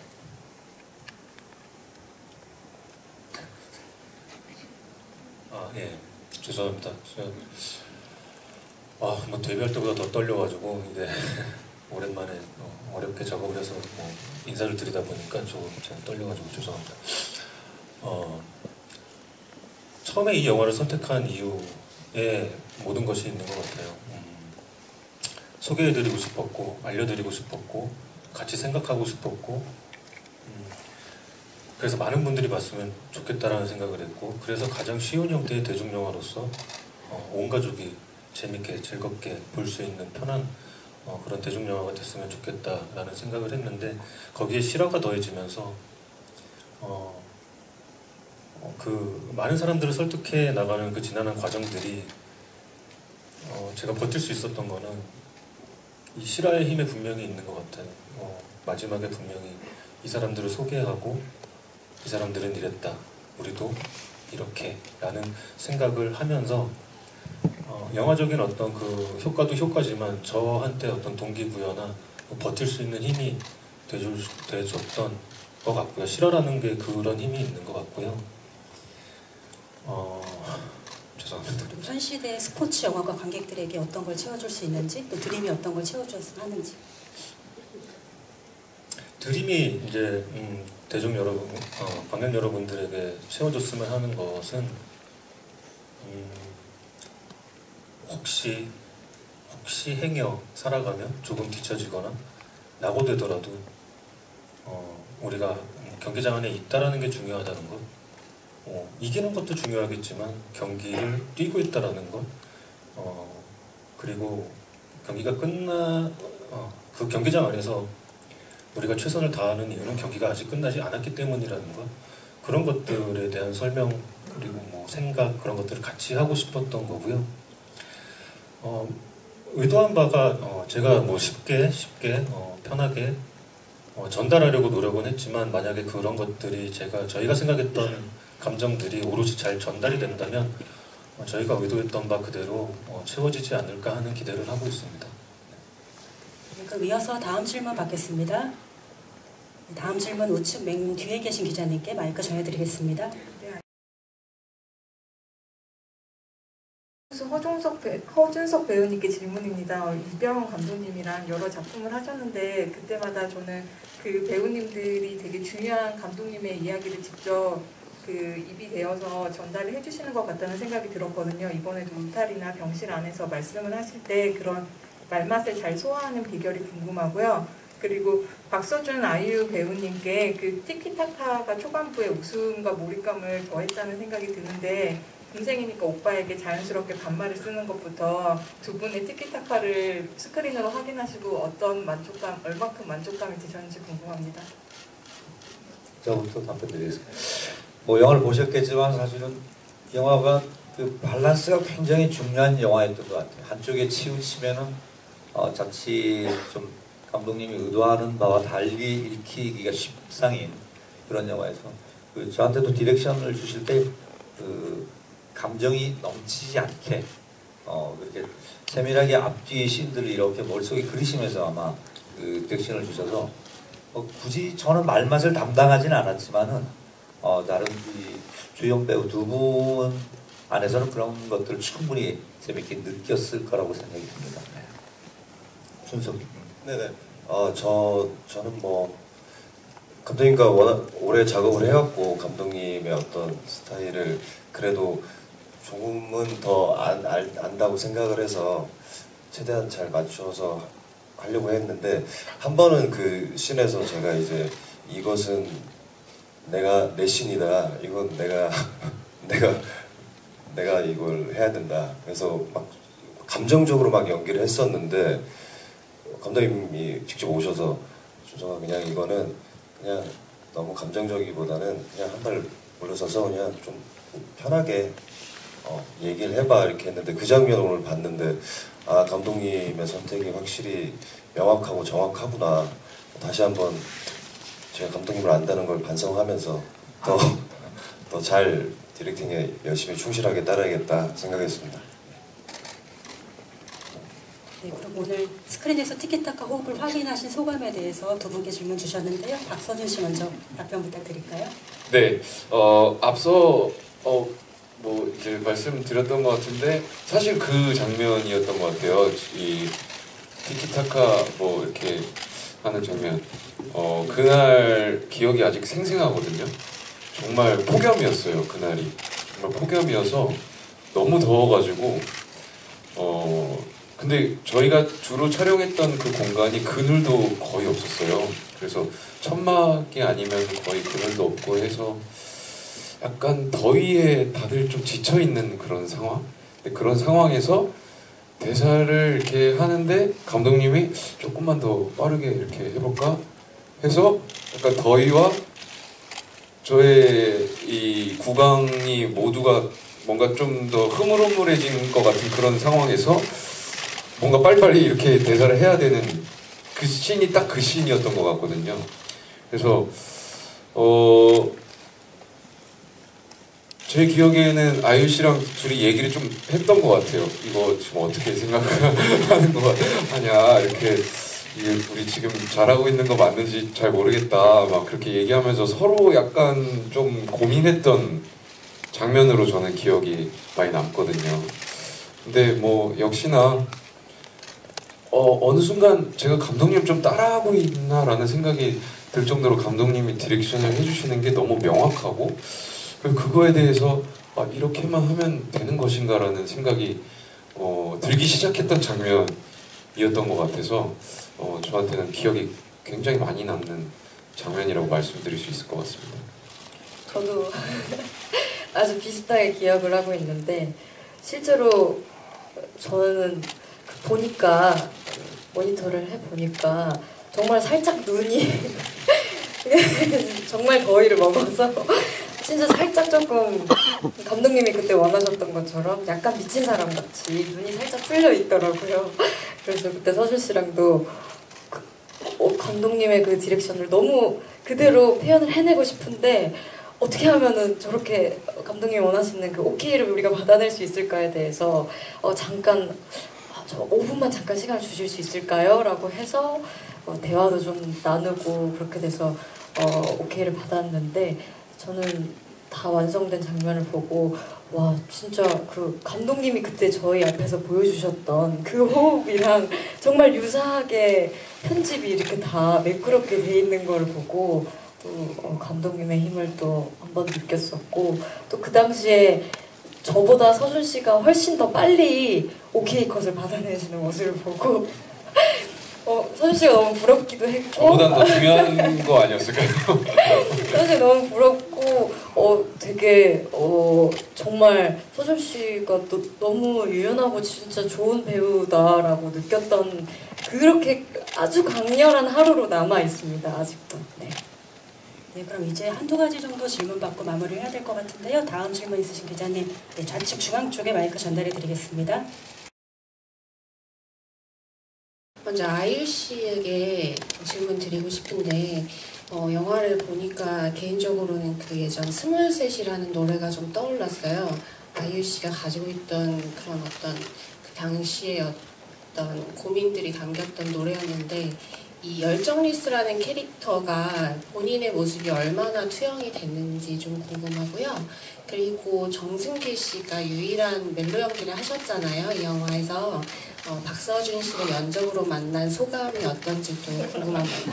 아, 예. 죄송합니다. 제가, 아, 뭐 데뷔할 때보다 더 떨려가지고 이게 오랜만에 어, 어렵게 작업을 해서 뭐 인사를 드리다 보니까 조금 제가 떨려가지고 죄송합니다. 어, 처음에 이 영화를 선택한 이유에 모든 것이 있는 것 같아요. 음, 소개해드리고 싶었고, 알려드리고 싶었고, 같이 생각하고 싶었고, 음, 그래서 많은 분들이 봤으면 좋겠다라는 생각을 했고, 그래서 가장 쉬운 형태의 대중영화로서 어, 온 가족이 재밌게 즐겁게 볼 수 있는 편한 어, 그런 대중영화가 됐으면 좋겠다라는 생각을 했는데, 거기에 실화가 더해지면서 어, 어, 그 많은 사람들을 설득해 나가는 그 지난한 과정들이 어, 제가 버틸 수 있었던 거는 이 실화의 힘에 분명히 있는 것 같아요. 어, 마지막에 분명히 이 사람들을 소개하고, 이 사람들은 이랬다, 우리도 이렇게 라는 생각을 하면서 어, 영화적인 어떤 그 효과도 효과지만 저한테 어떤 동기부여나 버틸 수 있는 힘이 돼줄, 돼줬던 것 같고요. 실화라는 게 그런 힘이 있는 것 같고요. 어, 죄송합니다. 현 시대의 스포츠 영화가 관객들에게 어떤 걸 채워줄 수 있는지, 또 드림이 어떤 걸 채워줬으면 하는지. 드림이 이제 음, 대중 여러분, 어, 관객 여러분들에게 채워줬으면 하는 것은 음, 혹시 혹시 행여 살아가며 조금 뒤처지거나 낙오되더라도 어, 우리가 경기장 안에 있다라는 게 중요하다는 것, 어, 이기는 것도 중요하겠지만 경기를 뛰고 있다라는 것, 어, 그리고 경기가 끝나 어, 그 경기장 안에서 우리가 최선을 다하는 이유는 경기가 아직 끝나지 않았기 때문이라는 것, 그런 것들에 대한 설명, 그리고 뭐 생각, 그런 것들을 같이 하고 싶었던 거고요. 어, 의도한 바가 어, 제가 뭐 쉽게 쉽게 어, 편하게 어, 전달하려고 노력은 했지만, 만약에 그런 것들이 제가 저희가 생각했던 감정들이 오롯이 잘 전달이 된다면 어, 저희가 의도했던 바 그대로 어, 채워지지 않을까 하는 기대를 하고 있습니다. 네, 그럼 이어서 다음 질문 받겠습니다. 다음 질문 우측 맨 뒤에 계신 기자님께 마이크 전해드리겠습니다. 허준석, 배, 허준석 배우님께 질문입니다. 이병헌 감독님이랑 여러 작품을 하셨는데 그때마다 저는 그 배우님들이 되게 중요한 감독님의 이야기를 직접 그 입이 되어서 전달을 해주시는 것 같다는 생각이 들었거든요. 이번에도 울타리나 병실 안에서 말씀을 하실 때 그런 말맛을 잘 소화하는 비결이 궁금하고요. 그리고 박서준 아이유 배우님께 그 티키타카가 초반부에 웃음과 몰입감을 더했다는 생각이 드는데, 동생이니까 오빠에게 자연스럽게 반말을 쓰는 것부터 두 분의 티키타카를 스크린으로 확인하시고 어떤 만족감, 얼마큼 만족감이 드셨는지 궁금합니다. 저부터 답변드리겠습니다. 뭐 영화를 보셨겠지만 사실은 영화가 그 밸런스가 굉장히 중요한 영화였던 것 같아요. 한쪽에 치우치면은 어, 자칫 좀 감독님이 의도하는 바와 달리 읽히기가 쉽상인 그런 영화에서 그 저한테도 디렉션을 주실 때 그 감정이 넘치지 않게 어, 그렇게 세밀하게 앞뒤 씬들을 이렇게 머릿속에 그리시면서 아마 그 디렉션을 주셔서 어, 굳이 저는 말맛을 담당하진 않았지만은 어, 다른 이 주연 배우 두 분 안에서는 그런 것들을 충분히 재밌게 느꼈을 거라고 생각이 듭니다. 네. 순서. 네네. 어, 저 저는 뭐 감독님과 워낙 오래 작업을 해왔고 감독님의 어떤 스타일을 그래도 조금은 더 안, 알, 안다고 생각을 해서 최대한 잘 맞춰서 하려고 했는데 한 번은 그 씬에서 제가 이제 이것은 내가 내 씬이다. 이건 내가 내가 내가 이걸 해야 된다. 그래서 막 감정적으로 막 연기를 했었는데 감독님이 직접 오셔서 준성아 그냥 이거는 그냥 너무 감정적이보다는 그냥 한 발 물러서서 그냥 좀 편하게 어, 얘기를 해봐 이렇게 했는데 그 장면을 오늘 봤는데 아 감독님의 선택이 확실히 명확하고 정확하구나. 다시 한번 제가 감독님을 안다는 걸 반성하면서 더 더 잘 디렉팅에 열심히 충실하게 따라야겠다 생각했습니다. 네, 그럼 오늘 스크린에서 티키타카 호흡을 확인하신 소감에 대해서 두 분께 질문 주셨는데요. 박서준 씨 먼저 답변 부탁드릴까요? 네, 어, 앞서 어, 뭐 이제 말씀드렸던 것 같은데 사실 그 장면이었던 것 같아요. 이 티키타카 뭐 이렇게 하는 장면. 어, 그날 기억이 아직 생생하거든요. 정말 폭염이었어요. 그날이 정말 폭염이어서 너무 더워가지고 어. 근데 저희가 주로 촬영했던 그 공간이 그늘도 거의 없었어요. 그래서 천막이 아니면 거의 그늘도 없고 해서 약간 더위에 다들 좀 지쳐있는 그런 상황? 근데 그런 상황에서 대사를 이렇게 하는데 감독님이 조금만 더 빠르게 이렇게 해볼까? 해서 약간 더위와 저의 이 구강이 모두가 뭔가 좀 더 흐물흐물해진 것 같은 그런 상황에서 뭔가 빨리빨리 이렇게 대사를 해야 되는 그 씬이 딱 그 씬이었던 것 같거든요. 그래서 어, 제 기억에는 아이유 씨랑 둘이 얘기를 좀 했던 것 같아요. 이거 지금 어떻게 생각하는 거 하냐 이렇게 이게 우리 지금 잘하고 있는 거 맞는지 잘 모르겠다 막 그렇게 얘기하면서 서로 약간 좀 고민했던 장면으로 저는 기억이 많이 남거든요. 근데 뭐 역시나 어, 어느 순간 제가 감독님 좀 따라하고 있나라는 생각이 들 정도로 감독님이 디렉션을 해주시는 게 너무 명확하고 그거에 대해서 아, 이렇게만 하면 되는 것인가라는 생각이 어, 들기 시작했던 장면이었던 것 같아서 어, 저한테는 기억이 굉장히 많이 남는 장면이라고 말씀드릴 수 있을 것 같습니다. 저도 아주 비슷하게 기억을 하고 있는데 실제로 저는 보니까 모니터를 해보니까 정말 살짝 눈이 정말 더위를 먹어서 진짜 살짝 조금 감독님이 그때 원하셨던 것처럼 약간 미친 사람 같이 눈이 살짝 풀려 있더라고요. 그래서 그때 서준 씨랑도 그, 어, 감독님의 그 디렉션을 너무 그대로 표현을 해내고 싶은데 어떻게 하면은 저렇게 감독님이 원하시는 그 오케이를 우리가 받아낼 수 있을까에 대해서 어, 잠깐 저 오 분만 잠깐 시간을 주실 수 있을까요? 라고 해서 어, 대화도 좀 나누고 그렇게 돼서 어, 오케이를 받았는데 저는 다 완성된 장면을 보고 와 진짜 그 감독님이 그때 저희 앞에서 보여주셨던 그 호흡이랑 정말 유사하게 편집이 이렇게 다 매끄럽게 돼 있는 걸 보고 또 어, 감독님의 힘을 또 한 번 느꼈었고 또 그 당시에 저보다 서준 씨가 훨씬 더 빨리 오케이 컷을 받아내시는 모습을 보고 어, 서준 씨가 너무 부럽기도 했고 저보다 더 중요한 거 아니었을까요? 서준 씨 너무 부럽고 어, 되게 어, 정말 서준 씨가 또, 너무 유연하고 진짜 좋은 배우다라고 느꼈던 그렇게 아주 강렬한 하루로 남아 있습니다. 아직도. 네. 네, 그럼 이제 한두 가지 정도 질문 받고 마무리를 해야 될 것 같은데요. 다음 질문 있으신 기자님, 네, 좌측 중앙 쪽에 마이크 전달해 드리겠습니다. 먼저 아이유 씨에게 질문 드리고 싶은데 어, 영화를 보니까 개인적으로는 그 예전 스물셋이라는 노래가 좀 떠올랐어요. 아이유 씨가 가지고 있던 그런 어떤 그 당시의 어떤 고민들이 담겼던 노래였는데 이 열정리스라는 캐릭터가 본인의 모습이 얼마나 투영이 됐는지 좀 궁금하고요. 그리고 정승길 씨가 유일한 멜로 연기를 하셨잖아요, 이 영화에서. 어, 박서준 씨를 연적으로 만난 소감이 어떤지도 궁금합니다.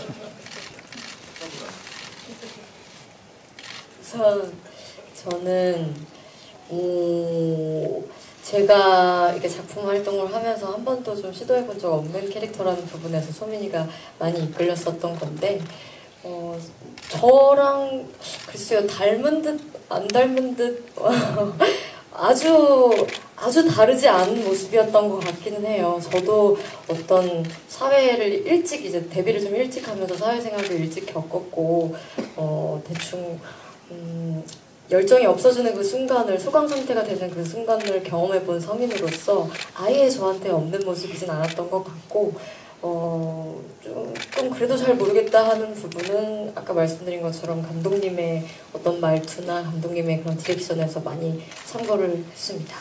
우선 저는 오, 제가 이렇게 작품 활동을 하면서 한 번도 좀 시도해본 적 없는 캐릭터라는 부분에서 소민이가 많이 이끌렸었던 건데 어, 저랑 글쎄요 닮은 듯 안 닮은 듯 아주 아주 다르지 않은 모습이었던 것 같기는 해요. 저도 어떤 사회를 일찍 이제 데뷔를 좀 일찍 하면서 사회생활도 일찍 겪었고 어, 대충 음, 열정이 없어지는 그 순간을 소강 상태가 되는 그 순간을 경험해본 서민으로서 아예 저한테 없는 모습이진 않았던 것 같고 어, 좀, 좀 그래도 잘 모르겠다 하는 부분은 아까 말씀드린 것처럼 감독님의 어떤 말투나 감독님의 그런 디렉션에서 많이 참고를 했습니다.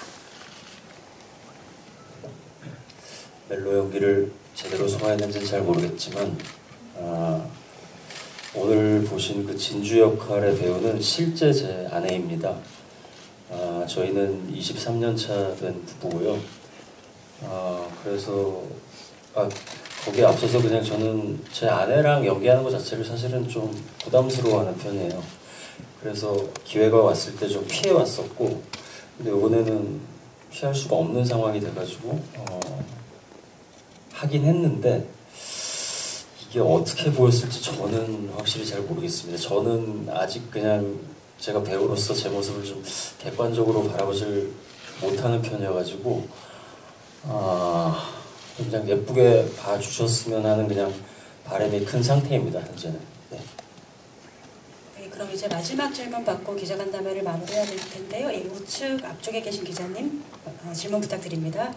멜로 연기를 제대로 소화했는지는 잘 모르겠지만 아, 오늘 보신 그 진주 역할의 배우는 실제 제 아내입니다. 아, 저희는 이십삼 년 차 된 부부고요. 아, 그래서 아, 거기에 앞서서 그냥 저는 제 아내랑 연기하는 것 자체를 사실은 좀 부담스러워하는 편이에요. 그래서 기회가 왔을 때 좀 피해 왔었고, 근데 이번에는 피할 수가 없는 상황이 돼가지고 어, 하긴 했는데 이게 어떻게 보였을지 저는 확실히 잘 모르겠습니다. 저는 아직 그냥 제가 배우로서 제 모습을 좀 객관적으로 바라보질 못하는 편이어가지고 아. 그냥 예쁘게 봐주셨으면 하는 그냥 바람이 큰 상태입니다, 현재는. 네. 네, 그럼 이제 마지막 질문 받고 기자간담회를 마무리해야 될 텐데요. 이 우측 앞쪽에 계신 기자님 어, 질문 부탁드립니다.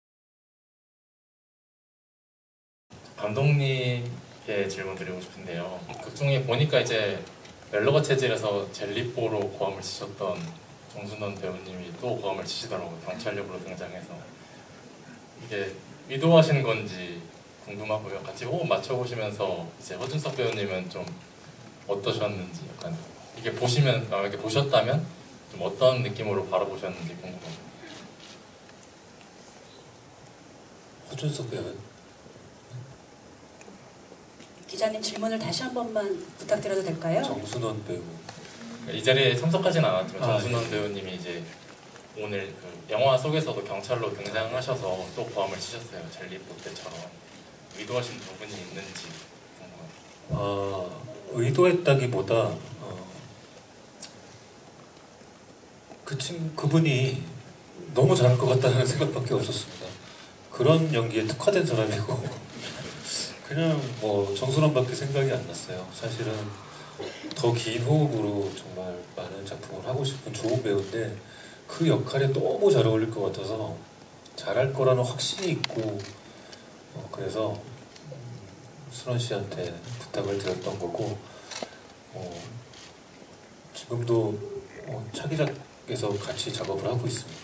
감독님께 질문 드리고 싶은데요. 극 중에 보니까 이제 멜로가 체질에서 젤리뽀로 고함을 치셨던 정순원 배우님이 또 고함을 치시더라고요. 경찰력으로 등장해서. 이게 의도하신 건지 궁금하고요. 같이 호흡 맞춰보시면서 이제 허준석 배우님은 좀 어떠셨는지 약간 이게 보시면 아, 이렇게 보셨다면 좀 어떤 느낌으로 바라보셨는지 궁금합니다. 허준석 배우는 기자님 질문을 다시 한 번만 부탁드려도 될까요? 정순원 배우. 이 자리에 참석하지는 않았지만 아, 정순원 네. 배우님이 이제 오늘 그 영화 속에서도 경찰로 등장하셔서 또 고함을 치셨어요. 젤리뽀 때처럼. 의도하신 부분이 있는지 궁금합니다. 아, 의도했다기보다 어, 그 친, 그분이 너무 잘할 것 같다는 생각밖에 없었습니다. 그런 연기에 특화된 사람이고 그냥 뭐 정순원밖에 생각이 안 났어요. 사실은 더 긴 호흡으로 정말 많은 작품을 하고 싶은 좋은 배우인데 그 역할에 너무 잘 어울릴 것 같아서 잘할 거라는 확신이 있고 어, 그래서 순원 씨한테 부탁을 드렸던 거고 어, 지금도 어, 차기작에서 같이 작업을 하고 있습니다.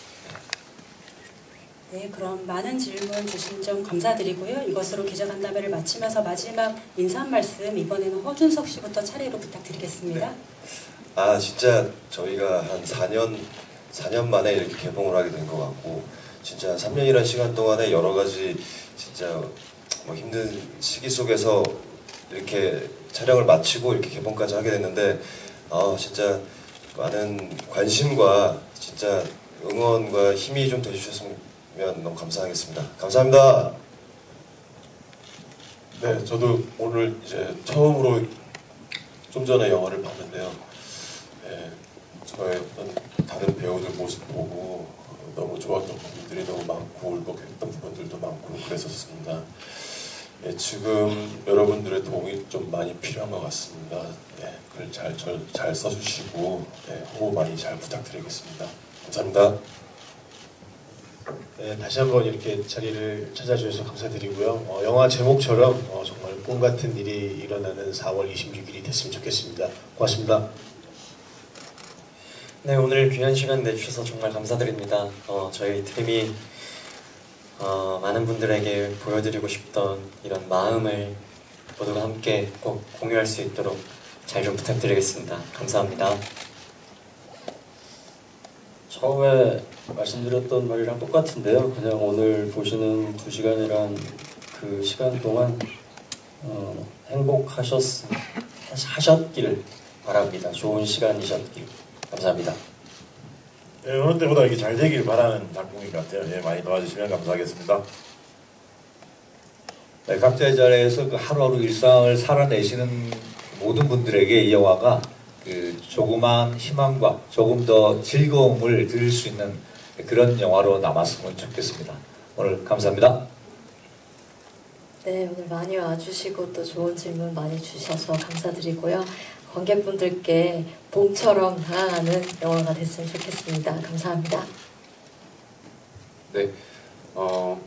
네, 그럼 많은 질문 주신 점 감사드리고요. 이것으로 기자간담회를 마치면서 마지막 인사 한 말씀 이번에는 허준석 씨부터 차례로 부탁드리겠습니다. 네. 아 진짜 저희가 한 사 년 사 년 만에 이렇게 개봉을 하게 된 것 같고 진짜 삼 년이라는 시간 동안에 여러 가지 진짜 뭐 힘든 시기 속에서 이렇게 촬영을 마치고 이렇게 개봉까지 하게 됐는데 아 진짜 많은 관심과 진짜 응원과 힘이 좀 돼주셨으면 너무 감사하겠습니다. 감사합니다. 네, 저도 오늘 이제 처음으로 좀 전에 영화를 봤는데요. 네, 저의 어떤 다른 배우들 모습 보고 너무 좋았던 부분들이 너무 많고 울컥했던 부분들도 많고 그랬었습니다. 네, 지금 여러분들의 도움이 좀 많이 필요한 것 같습니다. 네, 잘, 잘, 잘 써주시고 네, 홍보 많이 잘 부탁드리겠습니다. 감사합니다. 네, 다시 한번 이렇게 자리를 찾아주셔서 감사드리고요. 어, 영화 제목처럼 어, 정말 꿈 같은 일이 일어나는 사월 이십육일이 됐으면 좋겠습니다. 고맙습니다. 네, 오늘 귀한 시간 내주셔서 정말 감사드립니다. 어, 저희 드림이 어, 많은 분들에게 보여드리고 싶던 이런 마음을 모두가 함께 꼭 공유할 수 있도록 잘 좀 부탁드리겠습니다. 감사합니다. 처음에 말씀드렸던 말이랑 똑같은데요. 그냥 오늘 보시는 두 시간이란 그 시간 동안 어, 행복하셨 하셨길 바랍니다. 좋은 시간이셨길. 감사합니다. 예, 어느 때보다 이렇게 잘 되길 바라는 작품인 것 같아요. 예, 많이 도와주시면 감사하겠습니다. 네, 각자의 자리에서 그 하루하루 일상을 살아내시는 모든 분들에게 이 영화가 그 조그만 희망과 조금 더 즐거움을 드릴 수 있는 그런 영화로 남았으면 좋겠습니다. 오늘 감사합니다. 네, 오늘 많이 와주시고 또 좋은 질문 많이 주셔서 감사드리고요. 관객분들께 봄처럼 다가가는 영화가 됐으면 좋겠습니다. 감사합니다. 네, 어,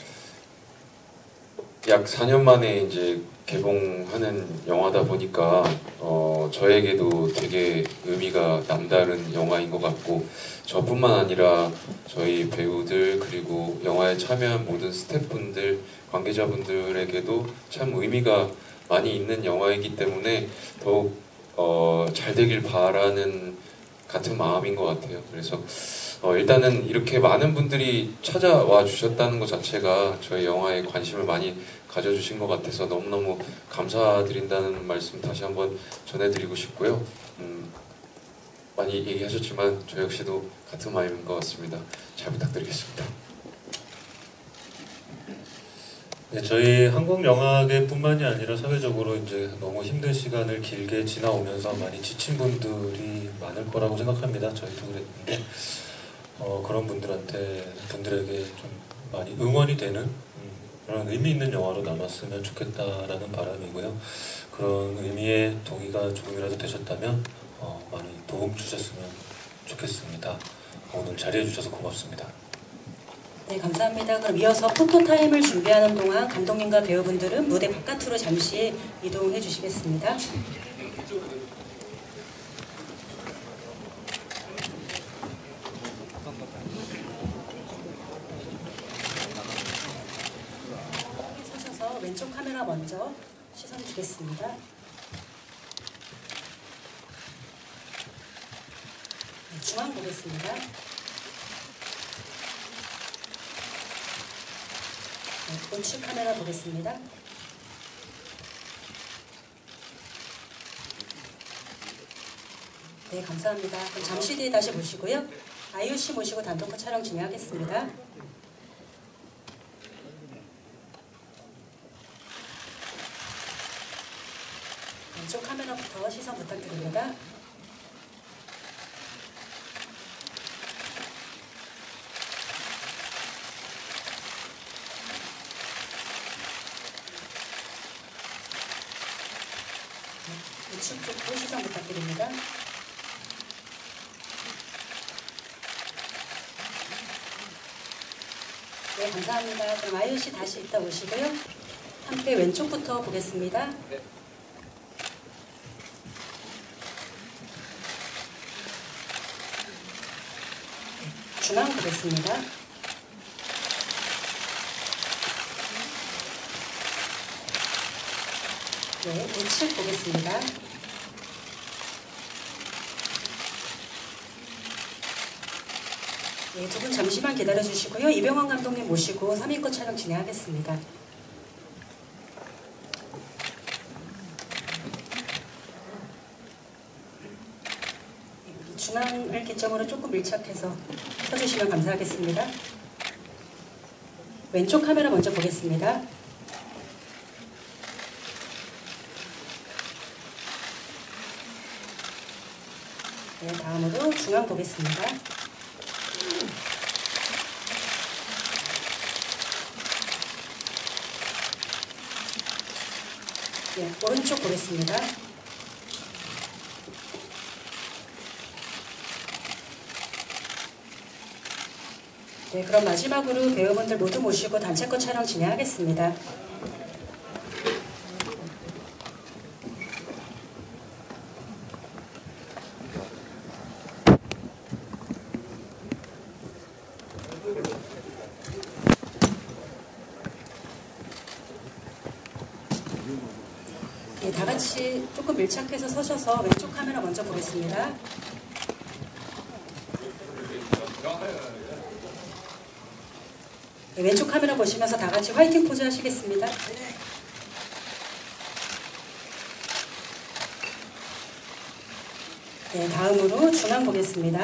약 사 년 만에 이제 개봉하는 영화다 보니까 어, 저에게도 되게 의미가 남다른 영화인 것 같고 저뿐만 아니라 저희 배우들 그리고 영화에 참여한 모든 스태프분들, 관계자분들에게도 참 의미가 많이 있는 영화이기 때문에 더욱 어, 잘 되길 바라는 같은 마음인 것 같아요. 그래서 어, 일단은 이렇게 많은 분들이 찾아와 주셨다는 것 자체가 저희 영화에 관심을 많이 가져주신 것 같아서 너무너무 감사드린다는 말씀 다시 한번 전해드리고 싶고요. 음, 많이 얘기하셨지만 저 역시도 같은 마음인 것 같습니다. 잘 부탁드리겠습니다. 네, 저희 한국 영화계뿐만이 아니라 사회적으로 이제 너무 힘든 시간을 길게 지나오면서 많이 지친 분들이 많을 거라고 생각합니다. 저희도 그랬는데 어, 그런 분들한테 분들에게 좀 많이 응원이 되는 음, 그런 의미 있는 영화로 남았으면 좋겠다라는 바람이고요. 그런 의미의 동의가 조금이라도 되셨다면 어, 많이 도움 주셨으면 좋겠습니다. 오늘 자리해 주셔서 고맙습니다. 네, 감사합니다. 그럼 이어서 포토타임을 준비하는 동안 감독님과 배우분들은 무대 바깥으로 잠시 이동해 주시겠습니다. 서셔서 왼쪽 카메라 먼저 시선 주겠습니다. 네, 중앙 보겠습니다. 네, 우측 카메라 보겠습니다. 네, 감사합니다. 그럼 잠시 뒤에 다시 모시고요. 아이유 씨 모시고 단독 촬영 진행하겠습니다. 왼쪽 카메라부터 시선 부탁드립니다. 우측 쪽도 시선 부탁드립니다. 네, 감사합니다. 그럼 아이유 씨 다시 이따 오시고요. 함께 왼쪽부터 보겠습니다. 네. 중앙 보겠습니다. 네, 우측 보겠습니다. 네, 두 분 잠시만 기다려 주시고요. 이병헌 감독님 모시고 삼 인컷 촬영 진행하겠습니다. 중앙을 기점으로 조금 밀착해서 서주시면 감사하겠습니다. 왼쪽 카메라 먼저 보겠습니다. 네, 다음으로 중앙 보겠습니다. 네, 오른쪽 보겠습니다. 네, 그럼 마지막으로 배우분들 모두 모시고 단체컷 촬영 진행하겠습니다. 네, 다 같이 조금 밀착해서 서셔서 왼쪽 카메라 먼저 보겠습니다. 네, 왼쪽 카메라 보시면서 다 같이 화이팅 포즈 하시겠습니다. 네, 다음으로 중앙 보겠습니다.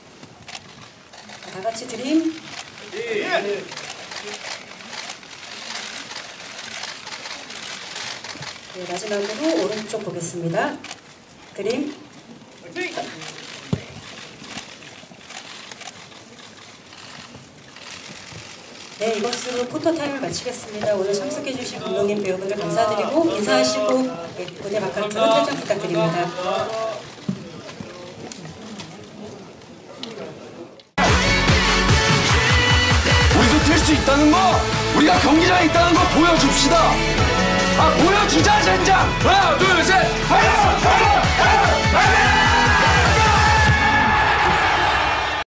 다 같이 드림. 네, 마지막으로 오른쪽 보겠습니다. 드림. 네, 이것으로 포토타임을 마치겠습니다. 오늘 참석해주신 감독님, 배우분들 감사드리고 인사하시고 네, 무대 바깥으로 퇴장 부탁드립니다. 우리도 될 수 있다는 거, 우리가 경기장에 있다는 거 보여줍시다. 아, 보여주자 젠장. 하나 둘 셋 파이팅!